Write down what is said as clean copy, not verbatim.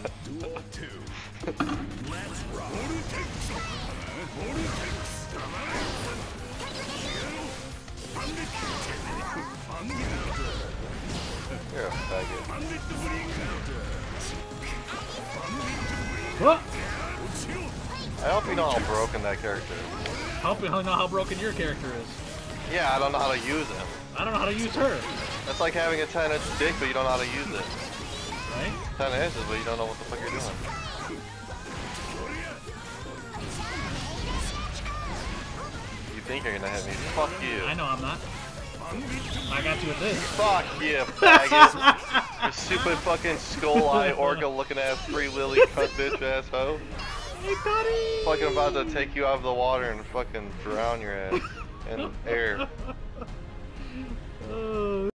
You're a faggot. What? I hope you know how broken that character is. Help me know how broken your character is. Yeah, I don't know how to use him. I don't know how to use her. That's like having a 10-inch dick, but you don't know how to use it. Right? 10 inches, but you don't know what the fuck you're doing. You think you're gonna hit me? Fuck you. I know I'm not. I got you with this. Fuck you, faggot. You stupid fucking skull eye orca looking ass free Willy cunt bitch ass hoe. Hey, buddy. Fucking about to take you out of the water and fucking drown your ass in air.